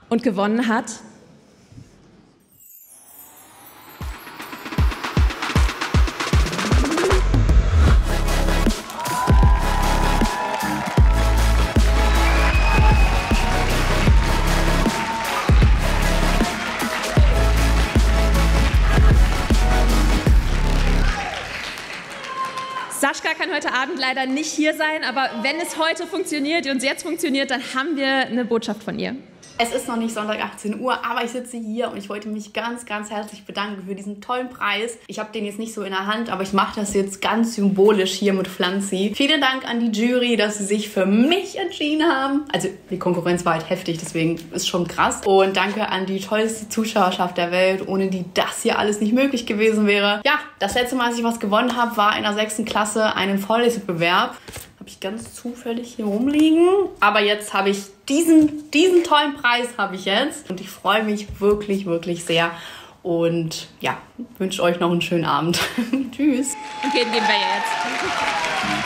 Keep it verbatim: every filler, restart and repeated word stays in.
Und gewonnen hat Saschka kann heute Abend leider nicht hier sein, aber wenn es heute funktioniert und es jetzt funktioniert, dann haben wir eine Botschaft von ihr. Es ist noch nicht Sonntag achtzehn Uhr, aber ich sitze hier und ich wollte mich ganz, ganz herzlich bedanken für diesen tollen Preis. Ich habe den jetzt nicht so in der Hand, aber ich mache das jetzt ganz symbolisch hier mit Pflanzi. Vielen Dank an die Jury, dass sie sich für mich entschieden haben. Also die Konkurrenz war halt heftig, deswegen ist schon krass. Und danke an die tollste Zuschauerschaft der Welt, ohne die das hier alles nicht möglich gewesen wäre. Ja, das letzte Mal, als ich was gewonnen habe, war in der sechsten Klasse einen Vorlesewettbewerb. Habe ich ganz zufällig hier rumliegen. Aber jetzt habe ich diesen, diesen tollen Preis habe ich jetzt. Und ich freue mich wirklich, wirklich sehr. Und ja, wünsche euch noch einen schönen Abend. Tschüss. Und den geben wir jetzt.